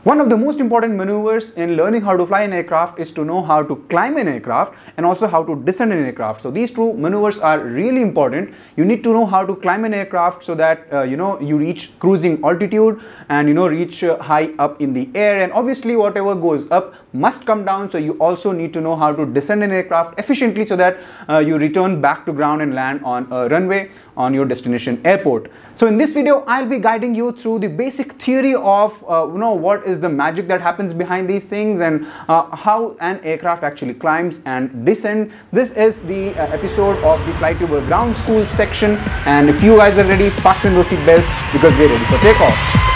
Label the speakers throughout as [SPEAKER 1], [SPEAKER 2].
[SPEAKER 1] One of the most important maneuvers in learning how to fly an aircraft is to know how to climb an aircraft and also how to descend an aircraft. So these two maneuvers are really important. You need to know how to climb an aircraft so that you reach cruising altitude and reach high up in the air, and obviously whatever goes up must come down. So you also need to know how to descend an aircraft efficiently so that you return back to ground and land on a runway on your destination airport. So in this video I'll be guiding you through the basic theory of what is the magic that happens behind these things and how an aircraft actually climbs and descends. This is the episode of the FlyTuber ground school section, and if you guys are ready, fasten those seat belts because we're ready for takeoff.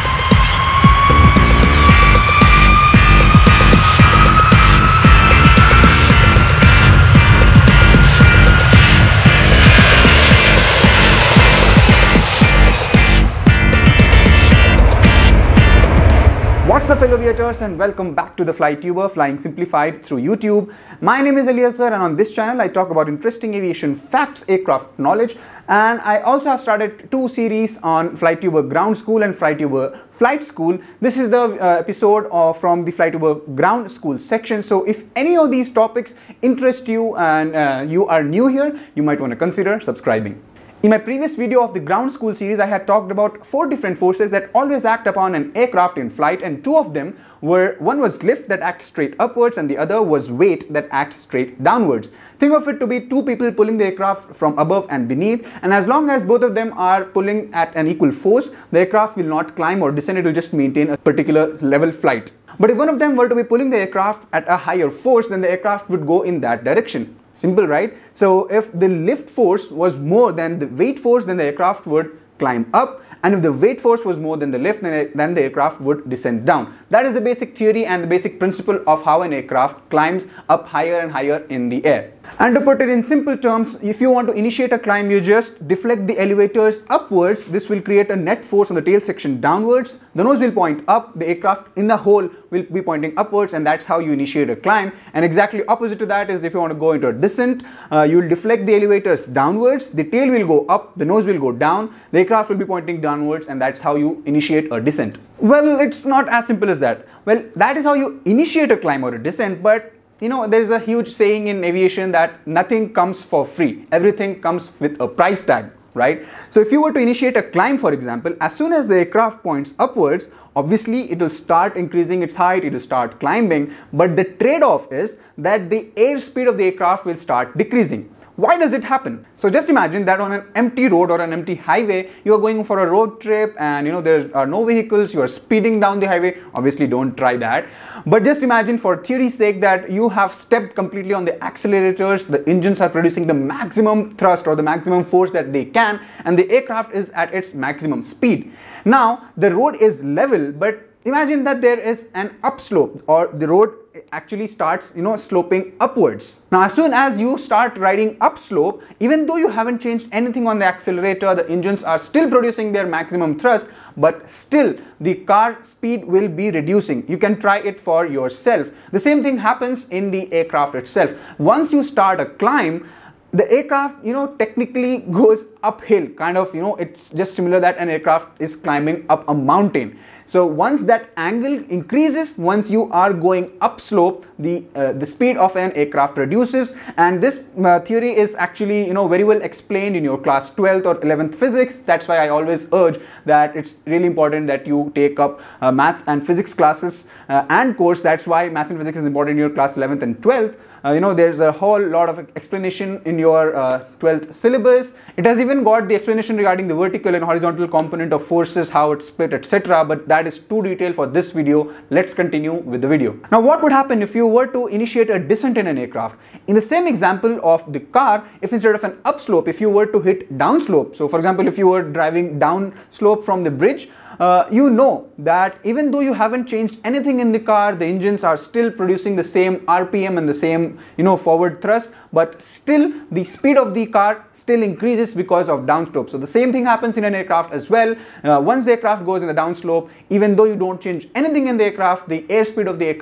[SPEAKER 1] What's up, fellow aviators, and welcome back to the FlyTuber, flying simplified through YouTube. My name is Eliasgar, and on this channel I talk about interesting aviation facts, aircraft knowledge, and I also have started two series on FlyTuber ground school and FlyTuber flight school. This is the episode from the FlyTuber ground school section. So if any of these topics interest you and you are new here, you might want to consider subscribing. In my previous video of the ground school series, I had talked about 4 different forces that always act upon an aircraft in flight, and 2 of them were, one was lift that acts straight upwards and the other was weight that acts straight downwards. Think of it to be 2 people pulling the aircraft from above and beneath, and as long as both of them are pulling at an equal force, the aircraft will not climb or descend, it will just maintain a particular level flight. But if one of them were to be pulling the aircraft at a higher force, then the aircraft would go in that direction. Simple, right? So if the lift force was more than the weight force, then the aircraft would climb up, and if the weight force was more than the lift, then the aircraft would descend down. That is the basic theory and the basic principle of how an aircraft climbs up higher and higher in the air. And to put it in simple terms, if you want to initiate a climb, you just deflect the elevators upwards. This will create a net force on the tail section downwards. The nose will point up, the aircraft in the whole will be pointing upwards, and that's how you initiate a climb. And exactly opposite to that is if you want to go into a descent, you will deflect the elevators downwards, the tail will go up, the nose will go down, the aircraft will be pointing downwards, and that's how you initiate a descent. Well, it's not as simple as that. Well, that is how you initiate a climb or a descent, but there is a huge saying in aviation that nothing comes for free. Everything comes with a price tag, right? So if you were to initiate a climb, for example, as soon as the aircraft points upwards, obviously it will start increasing its height, it will start climbing, but the trade-off is that the airspeed of the aircraft will start decreasing. Why does it happen? So just imagine that on an empty road or an empty highway, you are going for a road trip and there are no vehicles, you are speeding down the highway. Obviously don't try that. But just imagine for theory's sake that you have stepped completely on the accelerators, the engines are producing the maximum thrust or the maximum force that they can, and the aircraft is at its maximum speed. Now the road is level, but imagine that there is an upslope, or the road actually starts sloping upwards. Now as soon as you start riding upslope, even though you haven't changed anything on the accelerator, the engines are still producing their maximum thrust, but still the car speed will be reducing. You can try it for yourself. The same thing happens in the aircraft itself. Once you start a climb, the aircraft technically goes uphill, kind of it's just similar that an aircraft is climbing up a mountain. So once that angle increases, once you are going upslope, the speed of an aircraft reduces, and this theory is actually very well explained in your class 12th or 11th physics. That's why I always urge that it's really important that you take up maths and physics classes and course. That's why maths and physics is important in your class 11th and 12th. There's a whole lot of explanation in your 12th syllabus. It has even got the explanation regarding the vertical and horizontal component of forces, how it's split, etc. But that is too detailed for this video. Let's continue with the video. Now what would happen if you were to initiate a descent in an aircraft? In the same example of the car, if instead of an upslope, if you were to hit downslope, so for example if you were driving down slope from the bridge, you know that even though you haven't changed anything in the car, the engines are still producing the same RPM and the same forward thrust, but still the speed of the car still increases because of downslope. So the same thing happens in an aircraft as well. Once the aircraft goes in the downslope, even though you don't change anything in the aircraft, the airspeed of the aircraft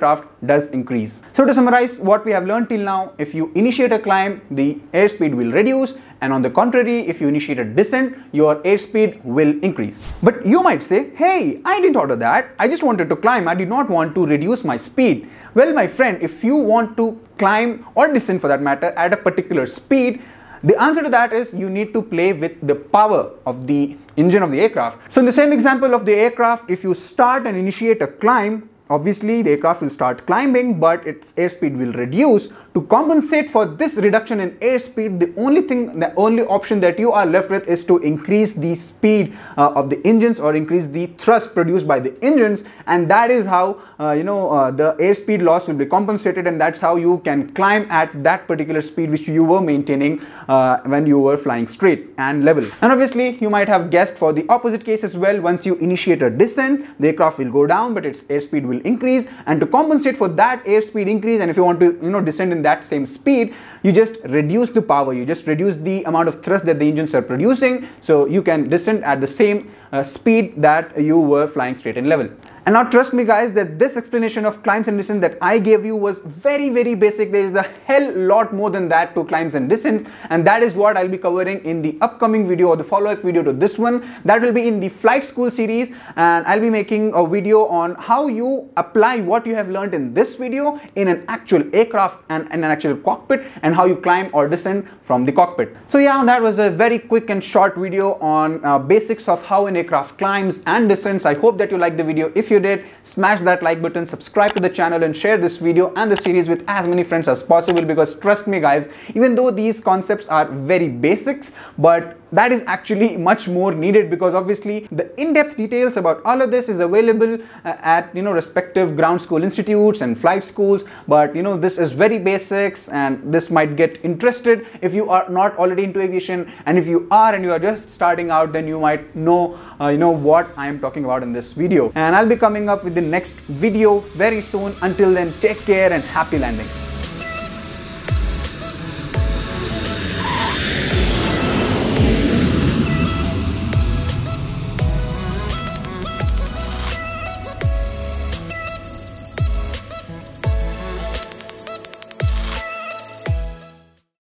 [SPEAKER 1] does increase. So to summarize what we have learned till now, if you initiate a climb, the airspeed will reduce, and on the contrary, if you initiate a descent, your airspeed will increase. But you might say, hey, I didn't order that. I just wanted to climb. I did not want to reduce my speed. Well, my friend, if you want to climb or descend for that matter at a particular speed, the answer to that is you need to play with the power of the engine of the aircraft. So in the same example of the aircraft, if you start and initiate a climb, obviously the aircraft will start climbing, but its airspeed will reduce. To compensate for this reduction in airspeed, the only option that you are left with is to increase the speed of the engines, or increase the thrust produced by the engines, and that is how the airspeed loss will be compensated, and that's how you can climb at that particular speed which you were maintaining when you were flying straight and level. And obviously you might have guessed for the opposite case as well. Once you initiate a descent, the aircraft will go down, but its airspeed will increase, and to compensate for that airspeed increase, and if you want to descend in that same speed, you just reduce the power, you just reduce the amount of thrust that the engines are producing, so you can descend at the same speed that you were flying straight and level. And now trust me guys, that this explanation of climbs and descents that I gave you was very basic. There is a hell lot more than that to climbs and descents, and that is what I'll be covering in the upcoming video, or the follow-up video to this one. That will be in the flight school series, and I'll be making a video on how you apply what you have learned in this video in an actual aircraft and in an actual cockpit, and how you climb or descend from the cockpit. So yeah, that was a very quick and short video on basics of how an aircraft climbs and descends. I hope that you liked the video. If you did, smash that like button, subscribe to the channel, and share this video and the series with as many friends as possible, because trust me guys, even though these concepts are very basics, but that is actually much more needed, because obviously the in-depth details about all of this is available at respective ground school institutes and flight schools. But this is very basics, and this might get interested if you are not already into aviation, and if you are and you are just starting out, then you might know what I am talking about in this video. And I'll be coming up with the next video very soon. Until then, take care and happy landing.